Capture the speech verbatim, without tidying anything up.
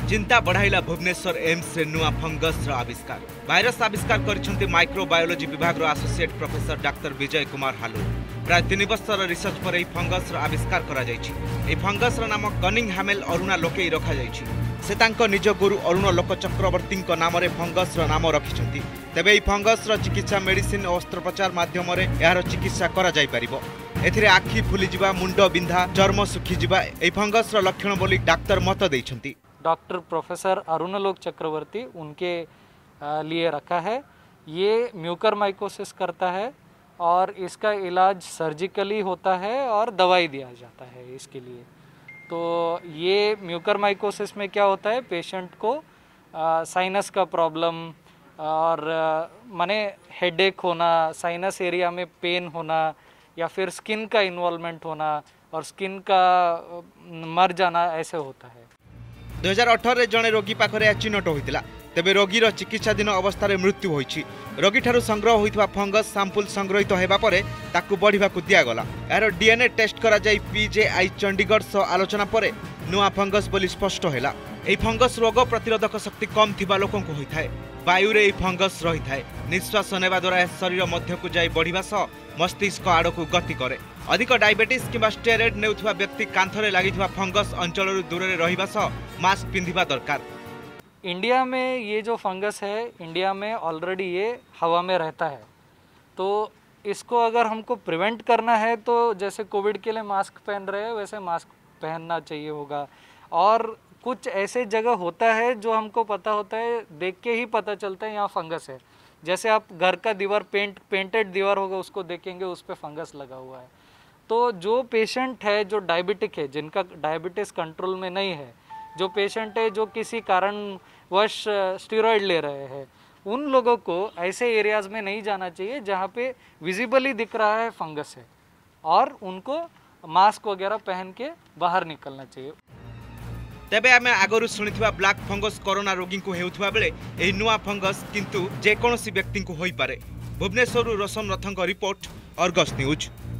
चिंता बढ़ाइला भुवनेश्वर एम्स रे नुआ फंगस आविष्कार। भाइरस आविष्कार कर माइक्रोबायोलॉजी विभाग associate professor doctor Vijay Kumar Halu. प्राय तीन वर्षर रिसर्च पर फंगस आविष्कार करा फंगस नाम कनिंग हैमेल अरुणा लोके रखा से तांको निज गुरु अरुण लोक चक्रवर्ती नाम फंगस नाम रखिंट। तेबे यह फंगस चिकित्सा मेडिसिन और अस्त्रोपचार माध्यम यार चिकित्सा करा जाई परिबो। एथिरे आखि फुलीजा मुंड बिंधा चर्म सुखीजा यह फंगस लक्षण बोली डाक्तर मत देइछंती। डॉक्टर प्रोफेसर अरुणलोक चक्रवर्ती उनके लिए रखा है। ये म्यूकरमाइकोसिस करता है और इसका इलाज सर्जिकली होता है और दवाई दिया जाता है इसके लिए। तो ये म्यूकरमाइकोसिस में क्या होता है, पेशेंट को साइनस का प्रॉब्लम और माने हेडेक होना, साइनस एरिया में पेन होना या फिर स्किन का इन्वॉल्वमेंट होना और स्किन का मर जाना ऐसे होता है। दो हज़ार अठारह रे जड़े रोगी पाखरे चिन्हट होता। तेबे रोगीर चिकित्साधीन अवस्था मृत्यु होईछि। रोगी ठारू संग्रह होइतबा फंगस सैंपल संग्रहित हेबा परे ताकू बढ़िबाकू दियागला। यार डीएनए टेस्ट करा जाई पीजेआई चंडीगढ़ सह आलोचना परे नुआ फंगस बोली स्पष्ट हैला। एई फंगस रोग प्रतिरोधक शक्ति कम थिबा लोकंकु होइथाय। वायु रे फंगस रही थाए। निश्वास नेबा द्वारा शरीर मध्यकू जाई बढ़िबा सह मस्तिष्क आड़कू गति करे। अधिक डायबिटीज किंबा स्टेरॉइड नेउथबा व्यक्ति कांथरे लागिथबा फंगस अंचल दूर रहिबा सह मास्क पिंधिबा दरकार। इंडिया में ये जो फंगस है, इंडिया में ऑलरेडी ये हवा में रहता है। तो इसको अगर हमको प्रिवेंट करना है तो जैसे कोविड के लिए मास्क पहन रहे हैं वैसे मास्क पहनना चाहिए होगा। और कुछ ऐसे जगह होता है जो हमको पता होता है, देख के ही पता चलता है यहाँ फंगस है। जैसे आप घर का दीवार पेंट पेंटेड दीवार होगा उसको देखेंगे उस पर फंगस लगा हुआ है। तो जो पेशेंट है जो डायबिटिक है, जिनका डायबिटीज़ कंट्रोल में नहीं है, जो पेशेंट है जो किसी कारणवश स्टेरॉइड ले रहे हैं, उन लोगों को ऐसे एरियाज़ में नहीं जाना चाहिए जहाँ पे विजिबली दिख रहा है फंगस है, और उनको मास्क वगैरह पहन के बाहर निकलना चाहिए। तेबे आमे आगरु शुणिथिबा ब्लैक फंगस कोरोना रोगी को हेउथिबा बेले एही नुआ फंगस किंतु जे कोनोसी व्यक्ति को होई पारे। भुवनेश्वर रोशन रथंक रिपोर्ट, अर्गस न्यूज।